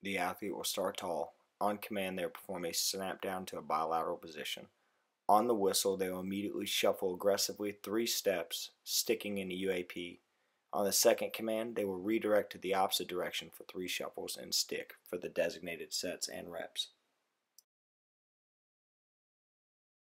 The athlete will start tall. On command, they will perform a snap down to a bilateral position. On the whistle, they will immediately shuffle aggressively 3 steps, sticking in the UAP. On the second command, they will redirect to the opposite direction for 3 shuffles and stick for the designated sets and reps.